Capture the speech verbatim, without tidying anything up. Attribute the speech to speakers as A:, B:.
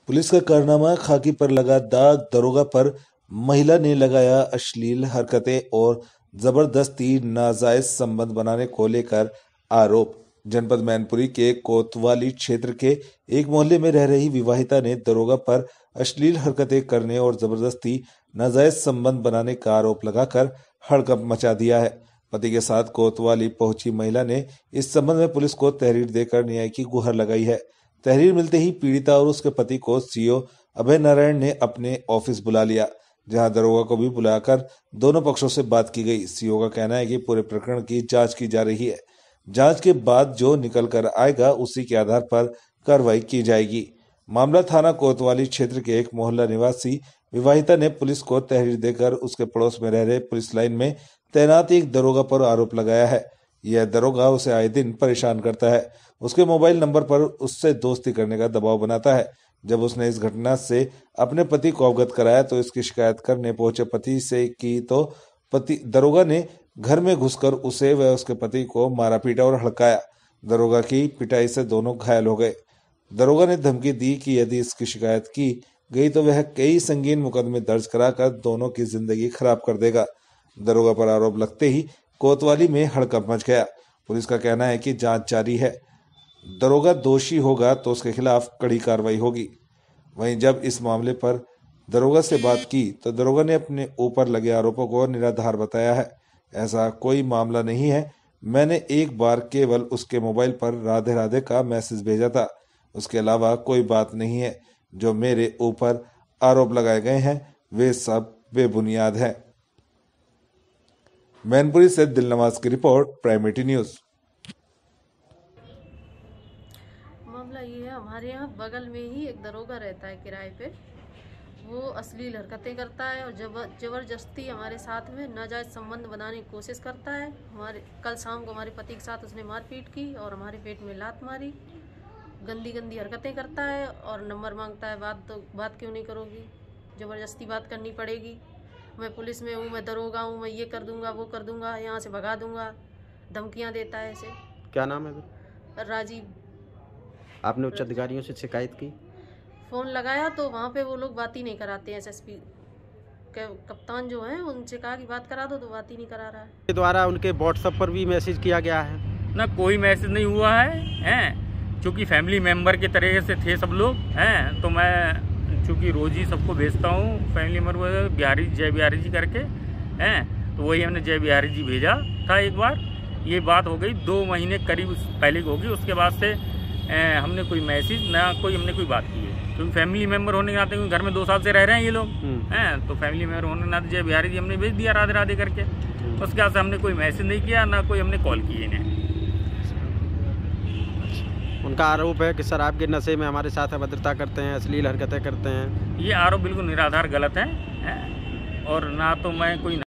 A: Police का कारनामा, खाकी पर लगा दाग, दरोगा पर महिला ने लगाया अश्लील हरकतें और जबरदस्ती नाजायज संबंध बनाने को लेकर आरोप। जनपद मैनपुरी के कोतवाली क्षेत्र के एक मोहल्ले में रह रही विवाहिता ने दरोगा पर अश्लील हरकतें करने और जबरदस्ती नाजायज संबंध बनाने का आरोप लगाकर हड़कंप मचा दिया है। पति के साथ कोतवाली पहुंची महिला ने इस संबंध में पुलिस को तहरीर देकर न्याय की गुहार लगाई है। तहरीर मिलते ही पीड़िता और उसके पति को सीओ अभय नारायण ने अपने ऑफिस बुला लिया, जहां दरोगा को भी बुलाकर दोनों पक्षों से बात की गई। सीओ का कहना है कि पूरे प्रकरण की जांच की जा रही है। जांच के बाद जो निकल कर आएगा उसी के आधार पर कार्रवाई की जाएगी। मामला थाना कोतवाली क्षेत्र के एक मोहल्ला निवासी विवाहिता ने पुलिस को तहरीर देकर उसके पड़ोस में रह रहे पुलिस लाइन में तैनात एक दरोगा पर आरोप लगाया है। यह दरोगा उसे आए दिन परेशान करता है, उसके मोबाइल नंबर पर उससे दोस्ती करने का दबाव बनाता है। जब उसने इस घटना से अपने पति को अवगत कराया तो इसकी शिकायत करने पहुंचे पति से की तो पति दरोगा ने घर में घुसकर उसे व उसके पति को मारा पीटा और हड़काया। दरोगा की पिटाई से दोनों घायल हो गए। दरोगा ने धमकी दी कि यदि इसकी शिकायत की गई तो वह कई संगीन मुकदमे दर्ज कराकर दोनों की जिंदगी खराब कर देगा। दरोगा पर आरोप लगते ही कोतवाली में हड़कंप मच गया। पुलिस का कहना है कि जांच जारी है। दरोगा दोषी होगा तो उसके खिलाफ कड़ी कार्रवाई होगी। वहीं जब इस मामले पर दरोगा से बात की तो दरोगा ने अपने ऊपर लगे आरोपों को निराधार बताया है। ऐसा कोई मामला नहीं है, मैंने एक बार केवल उसके मोबाइल पर राधे राधे का मैसेज भेजा था, उसके अलावा कोई बात नहीं है। जो मेरे ऊपर आरोप लगाए गए हैं वे सब बेबुनियाद हैं। मैनपुरी से दिलनवाज की रिपोर्ट, प्राइम न्यूज।
B: मामला ये है, हमारे यहाँ बगल में ही एक दरोगा रहता है किराए पे। वो अश्लील हरकतें करता है और जबर जबरदस्ती हमारे साथ में नाजायज संबंध बनाने की कोशिश करता है। हमारे कल शाम को हमारे पति के साथ उसने मारपीट की और हमारे पेट में लात मारी। गंदी गंदी हरकतें करता है और नंबर मांगता है। बात तो बात क्यों नहीं करोगी, ज़बरदस्ती बात करनी पड़ेगी। मैं पुलिस में हूँ, मैं दरोगा हूँ, मैं ये कर दूंगा वो कर दूंगा, यहाँ से भगा दूंगा, धमकियाँ देता है ऐसे।
C: क्या नाम है?
B: राजीव।
C: आपने उच्च अधिकारियों से शिकायत की?
B: फ़ोन लगाया तो वहाँ पे वो लोग बात ही नहीं कराते। एसएसपी कप्तान जो हैं उनसे कहा कि बात करा दो तो बात ही नहीं करा रहा है।
C: के द्वारा उनके व्हाट्सएप पर भी मैसेज किया गया है
D: ना? कोई मैसेज नहीं हुआ है, हैं चूँकि फैमिली मेम्बर के तरह से थे सब लोग हैं, तो मैं चूँकि रोज़ ही सबको भेजता हूँ फैमिली मेम्बर बिहारी जय बिहारी जी करके हैं, तो वही हमने जय बिहारी जी भेजा था एक बार। ये बात हो गई दो महीने करीब पहले होगी। उसके बाद से ए, हमने कोई मैसेज ना कोई हमने कोई बात की है, क्योंकि फैमिली मेम्बर होने के नाते घर में दो साल से रह रहे हैं ये लोग हैं, तो फैमिली मेम्बर होने के नाते जय बिहारी जी हमने भेज दिया राधे राधे करके। उसके बाद से हमने कोई मैसेज नहीं किया, ना कोई हमने कॉल किए इन्हें।
C: उनका आरोप है कि सर आपके नशे में हमारे साथ अभद्रता करते हैं, अश्लील हरकतें करते हैं।
D: ये आरोप बिल्कुल निराधार गलत है, है? और ना तो मैं कोई